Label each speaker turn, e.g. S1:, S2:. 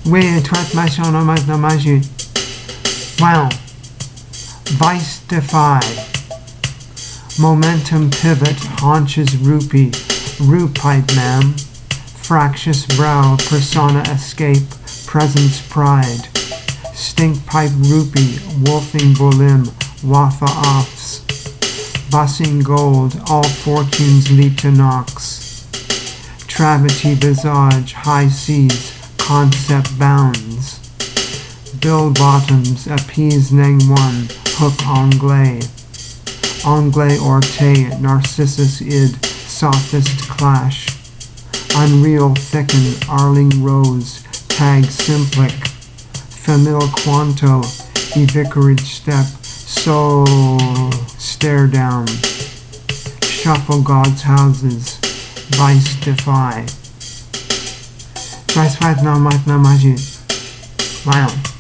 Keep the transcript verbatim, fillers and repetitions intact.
S1: Way twat my son on my namaji. Wow. Vice defy. Momentum pivot, haunches rupee. Rue pipe ma'am. Fractious brow, persona escape. Presence pride. Stink pipe rupee, wolfing bolim. Watha offs. Bussing gold, all fortunes lead to knocks. Travity visage, high seas, concept bounds. Bill bottoms, appease nang one, hook anglais. Anglais orte, narcissus id, sophist clash. Unreal thicken, Arling rose, tag simplic. Famil quanto, e vicarage step, so stare down. Shuffle God's houses, vice defy. Vice fight na mat na majid. Wow.